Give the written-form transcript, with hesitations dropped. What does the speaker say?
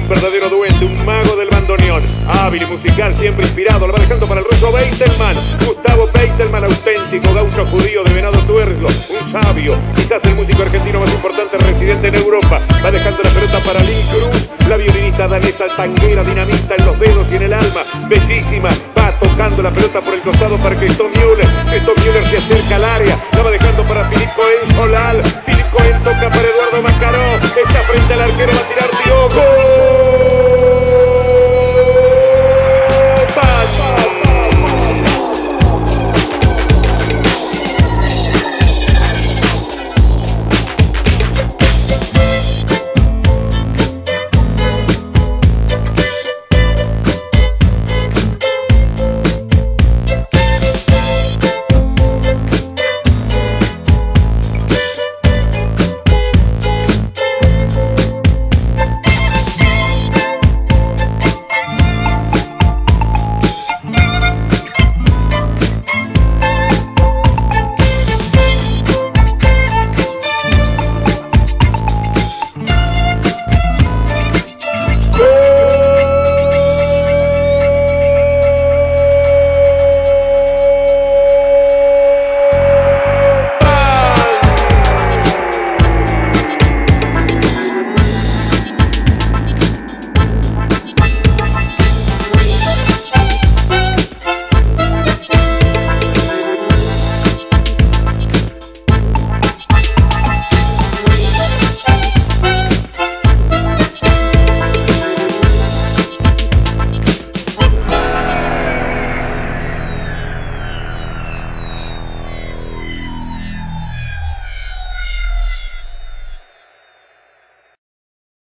verdadero duende, un mago del bandoneón. Hábil y musical, siempre inspirado, lo va dejando para el ruso Beitelman. Gustavo Beitelman, auténtico gaucho judío de Venado Tuerlo, un sabio, quizás el músico argentino más importante residente en Europa. Va dejando la pelota para Lynn Cruz, la violinista danesa tanguera, dinamita en los dedos y en el alma, bellísima. Va tocando la pelota por el costado para Christoph Müller. Christoph Müller se acerca al área, la va dejando para Philippe Cohen Solal. Philippe Cohen toca para Eduardo Macaró, está frente al arquero, va a tirar Diogo.